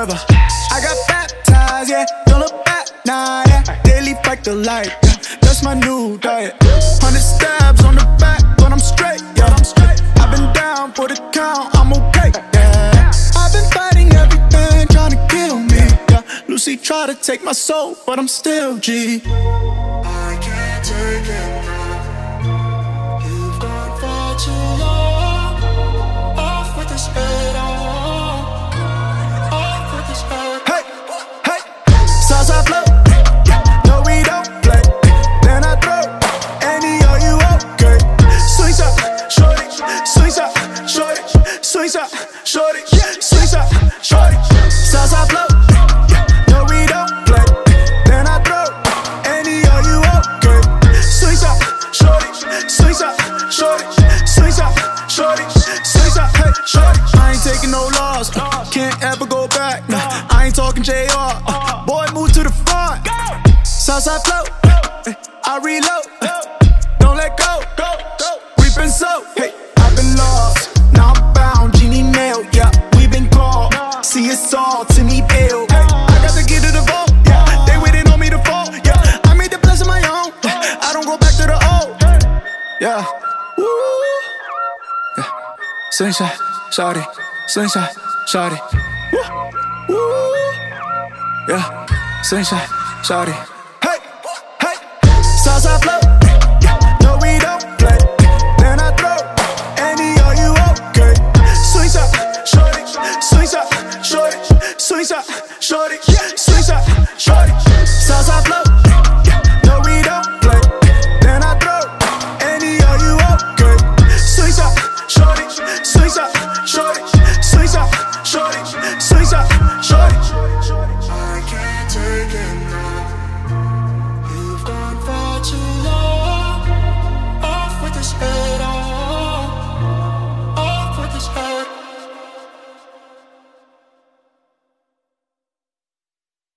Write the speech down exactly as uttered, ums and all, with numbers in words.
forever. I got baptized, yeah, don't look back, nah, yeah. Daily fight the light, yeah, that's my new diet. Hundred stabs on the back, but I'm straight, yeah. I've been down for the count, I'm okay, yeah. I've been fighting everything trying to kill me, yeah. Lucy tried to take my soul, but I'm still G. I can't take it now. You've gone far too long. Off with this head on. Off with this head. Hey, hey, Southside flow. No, we don't play. Then I throw any, are you okay? Swing shot, shorty, swing shot, shorty, swing shot, shorty, swing shot, shorty. Southside flow. No, we don't play. Then I throw any, are you okay? Swing shot, shorty, swing shot, shorty, swing shot, shorty, swing shot, hey, shorty. I ain't taking no loss, uh, can't ever go back. Nah, I ain't talking J R. Uh, boy, move to the front. Southside flow, uh, I reload. Uh, don't let go, go, go. We've been so, hey, I've been lost. Now I'm found, Genie nailed, yeah. We've been called, see it's all Timmy Bale. Hey, I got to get to the vault, yeah. They waiting on me to fall, yeah. I made the blessing my own. I don't go back to the old, yeah. Woo. Yeah. Slingshot, shawty, slingshot, shawty. Woo. Woo. Yeah, slingshot, shawty. Hey, hey, Southside flow. No, we don't play. Then I throw any, are you okay? Swing shot, shorty, swing shot, shorty, swing shot, shorty, swing shot, shorty. Southside flow.